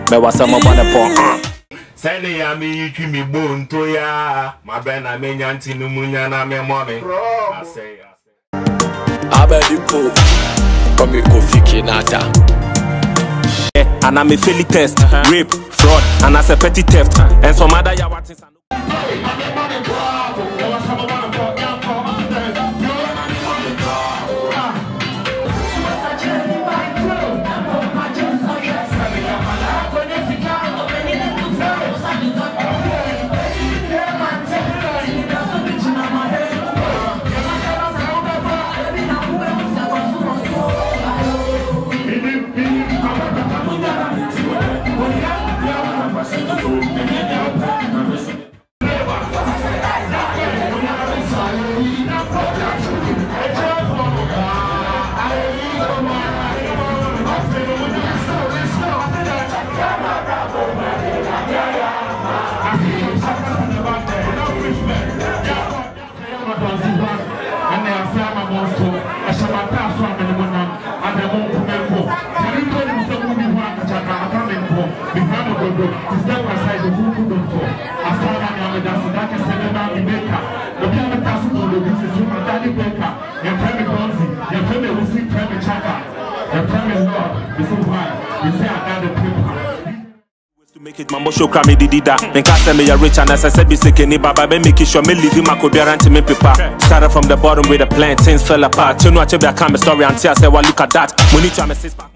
me was a mobile. Send me you me bone to ya. My ben I mean yanti no munya na me mommy. I say. Abedimpo, come Kofi Kinata. And I'm a fairly test, rape, fraud, and as a petty theft, and some other yawatins. To make it mambo show cry me did that. Then can't say me a rich and as I said be sick any baba be make sure me leave him I could be around to me paper. Started from the bottom with the plan, things fell apart. You know I tell you I can't story until I say well look at that. We need to have a 6 pack.